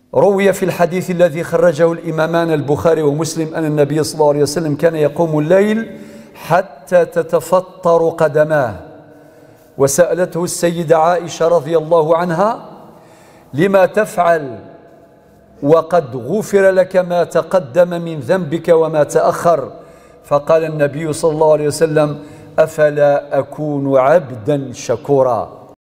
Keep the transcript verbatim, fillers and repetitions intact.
روي في الحديث الذي خرجه الإمامان البخاري ومسلم أن النبي صلى الله عليه وسلم كان يقوم الليل حتى تتفطر قدماه. وسألته السيدة عائشة رضي الله عنها: لما تفعل وقد غفر لك ما تقدم من ذنبك وما تأخر؟ فقال النبي صلى الله عليه وسلم: أفلا أكون عبدا شكورا.